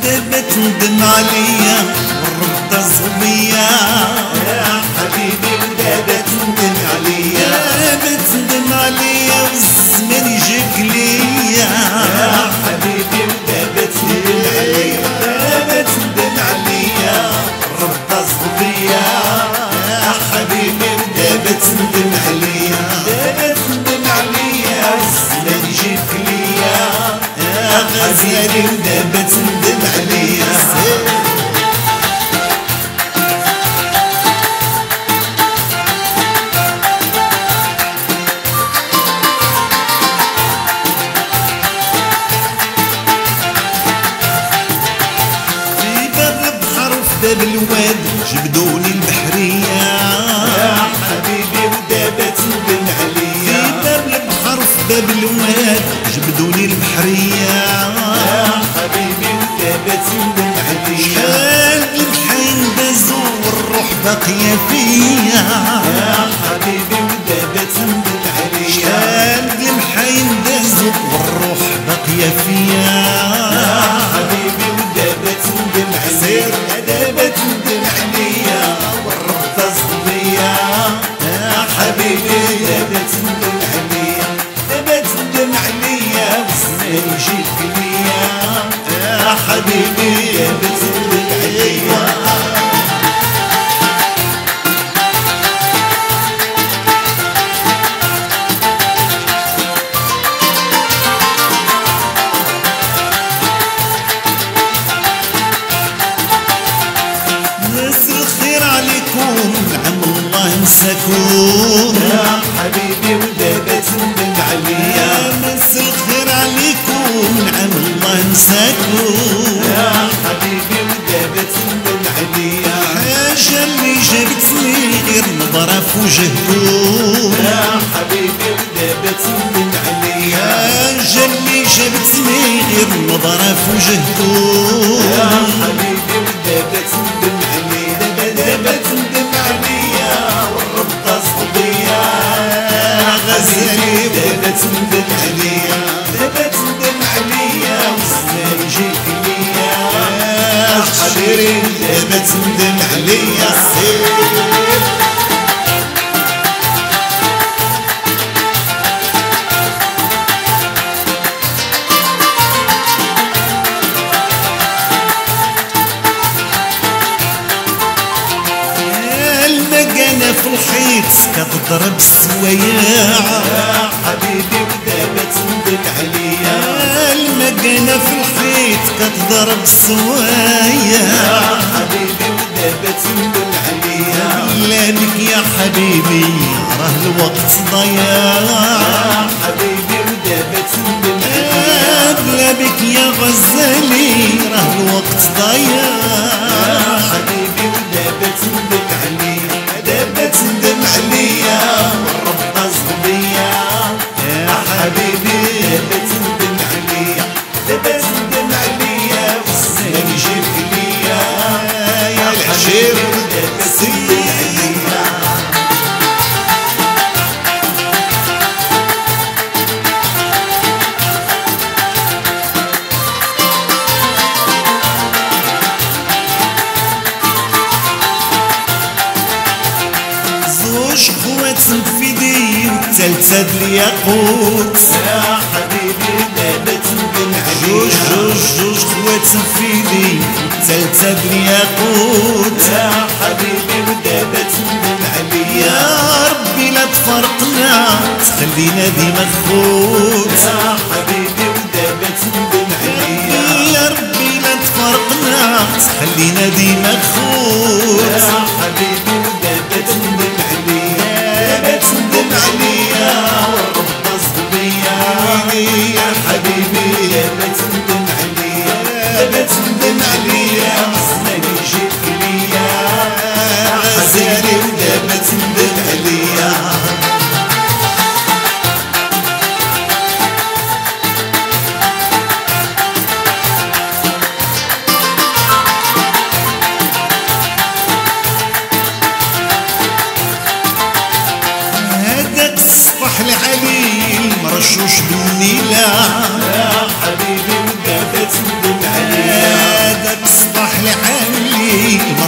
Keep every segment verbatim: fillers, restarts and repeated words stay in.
دابا تندم عليا والربطة صغبية يا حبيبي ودابا تندم عليا دابا تندم عليا والزمان يجيك ليا يا حبيبي ودابا تندم عليا دابا تندم عليا الربطة صغبية يا حبيبي ودابا تندم عليا دابا تندم عليا والزمان يجيك ليا يا غزالي ودابا تندم عليا باب الواد جبدوني البحرية يا حبيبي ودابا تندم عليا في باب البحر في باب الواد جبدوني البحرية يا حبيبي ودابا تندم عليا شحال الحين دازو والروح باقية فيا يا حبيبي ودابا تندم عليا شحال الحين دازو والروح باقية فيا يا حبيبي ودابا تندم عليا دابا تندم عليا والربطة صغبية يا حبيبي دابا تندم عليا دابا تندم عليا والزمان يجيك ليا يا حبيبي دابا تندم عليا نعم الله نساكم يا حبيبي ودابا تندم عليا مس الخير عليكم نعم الله نساكم يا حبيبي ودابا تندم عليا حاجة اللي جابتني غير نظرة في وجهكم يا حبيبي ودابا تندم عليا حاجة اللي جابتني غير نظرة في وجهكم يا حبيبي ودابا تندم عليا دابا تندم عليا والربطة صغبية يا غزالي دابا تندم عليا دابا تندم عليا والزمان يجيك ليا يا حبيبي دابا تندم عليا في الحيط كتضرب السوايع يا حبيبي ودابا تندم عليا المكانة في الحيط كتضرب السوايع يا حبيبي ودابا تندم عليا لا بك يا حبيبي راه الوقت ضياع يا حبيبي ودابا تندم عليا بلا بك يا غزالي راه الوقت ضياع يا حبيبي ودابا تندم عليا دابا تندم عليا والربطة صغبية يا حبيبي دابا تندم عليا دابا تندم عليا والزمان يجيك ليا يا العشير دابا تندم عليا زوج خوات مفيدين تالتة الياقوت يا حبيبي دابا تندم جوج عليا جوج جوج خوات مفيدين تالتة الياقوت يا حبيبي ودابا تندم عليا يا ربي لا تفرقنا تخلينا ديما خوت يا حبيبي ودابا تندم عليا يا ربي لا تفرقنا تخلينا ديما خوت يا حبيبي ودابا تندم عليا دابا تندم عليا والربطة صغبية يا حبيبي دابا تندم عليا دابا تندم عليا والزمان يجيك ليا يا غزالي ودابا تندم عليا العليل مرشوش بالنيلة يا حبيبي ودابا تندم عليا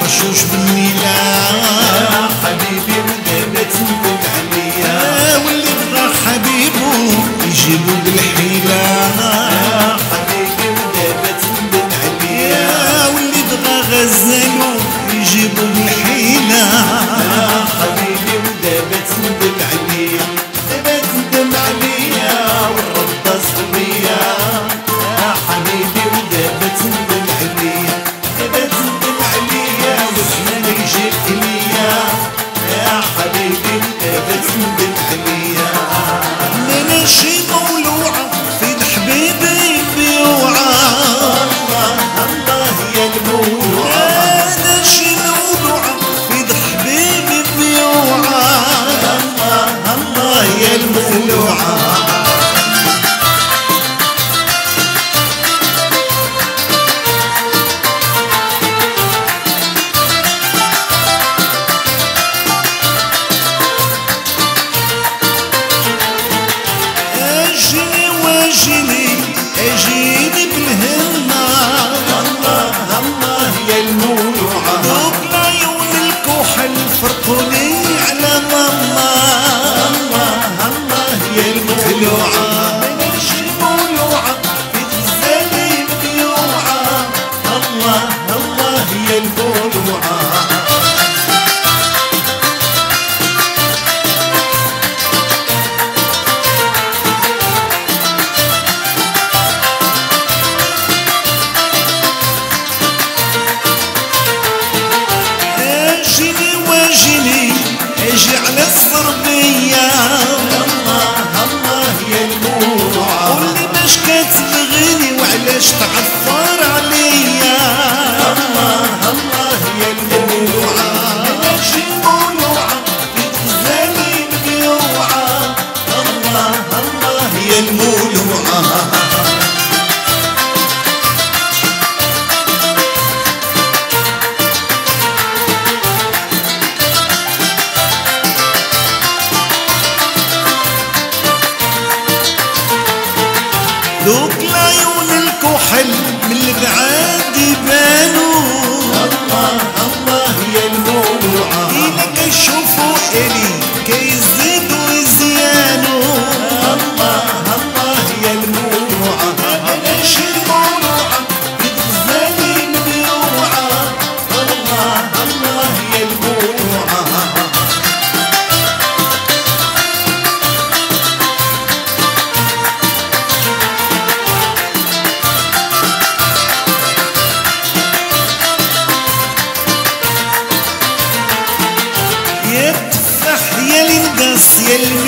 مرشوش بالميلا يا حبيبي ودابا تندم عليا واللي بغى حبيبو يجيبو بالحيلة يا حبيبي ودابا تندم عليا واللي بغى غزالو يجيبو بالحيلة يا حبيبي ودابا تندم عليا دابا تندم عليا والربة صبية يا حبيبي ودابا تندم عليا دابا تندم عليا وحنا يجيك ليا يا حبيبي ودابا تندم عليا انا شي مولوعة في حبيبي بيوعة الله الله يا المولوعة انا شي مولوعة في حبيبي بيوعة الله الله يا المولوعة اجيني واجيني اجيني بالهمة الله الله يا المولوعة دوب العيون الكحل فرقوني على ماما الله الله يا المولوعة ماشي مولوعة في غزالي بيوعة الله الله يا المولوعة اجيني واجيني اجي على الصربية الله الله يا المولوعة واللي مش كتبغيني وعلاش تعفر عليا الله الله يا المولوعة ماشي مولوعة في غزالي بيوعة الله الله يا المولوعة دوك العيون الكحل من البعاد يبانو الله الله يا المولوعة إلا كيشوفوا إلي كيزيدو يزيانو الله الله يا المولوعة ماشي مولوعة في غزالي مبيوعة الله الله يا المولوعة يا التفاح يا النقص يا